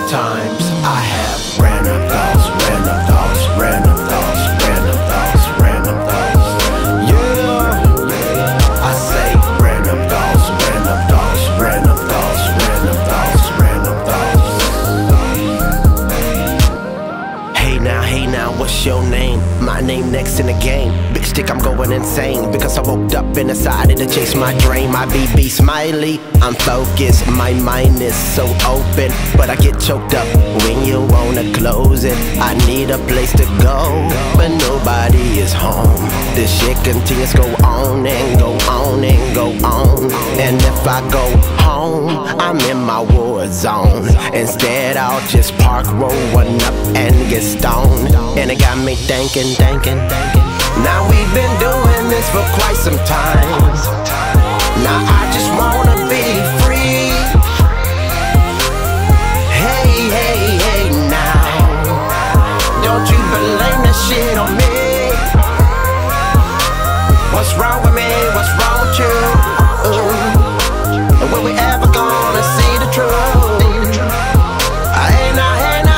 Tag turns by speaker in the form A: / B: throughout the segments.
A: Sometimes I have random thoughts, random thoughts, random thoughts, random thoughts, random thoughts. Yeah, I say random thoughts, random thoughts, random thoughts, random thoughts, random thoughts. Hey now, what's your name? My name next in the game. Big stick, I'm going insane because I woke up and decided to chase my dream. My BB smiley, I'm focused, my mind is so open, but I get choked up when you wanna close it. I need a place to go, but nobody is home. This shit continues, go on and go on and go on. And if I go home, I'm in my war zone. Instead, I'll just park, roll one up and get stoned. And it got me thinking. Now we've been doing this for quite some time. Now I just wanna be free. Hey now, don't you blame that shit on me. What's wrong with me? What's wrong with you? And when we ever gonna see the truth? Hey now.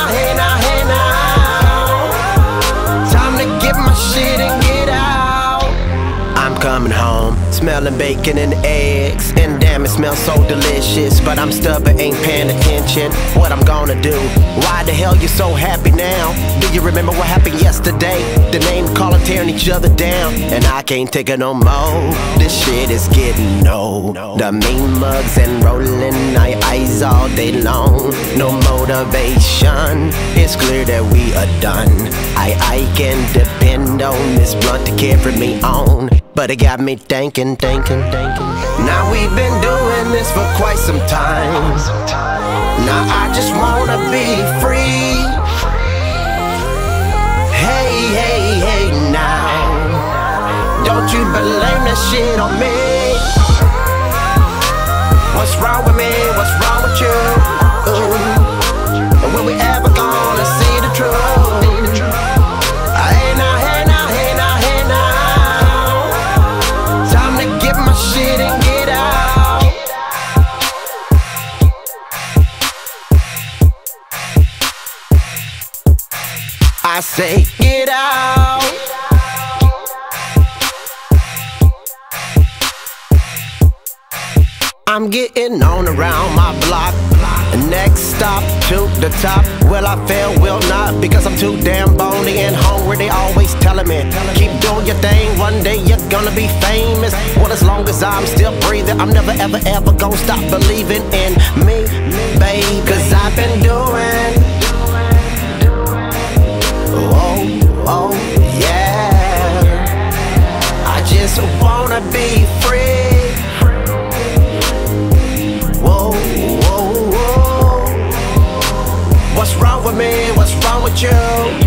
A: Time to get my shit and get out. I'm coming home, smelling bacon and eggs, and damn, it smells so delicious. But I'm stubborn, ain't paying attention. What I'm gonna do? Why the hell you so happy now? Do you remember what happened yesterday? The name calling, tearing each other down, and I can't take it no more. This shit is getting old. The mean mugs and rolling eyes all day long. No motivation. It's clear that we are done. I can depend on this blunt to carry me on, but it got me thinking. Now we've been doing this for quite some time. Now I just wanna be free. Hey now, don't you blame that shit on me. What's wrong with me? What's wrong with you? And when we ever gonna see the truth? Hey now. Time to get my shit and get out. I say get out. I'm getting on around my block. Next stop to the top. Will I fail? Will not, because I'm too damn bony and hungry. They always telling me, keep doing your thing, one day you're gonna be famous. Well, as long as I'm still breathing, I'm never ever gonna stop believing in me, babe. Cause I've been doing, oh yeah, I just wanna be free. Whoa. What's wrong with me? What's wrong with you?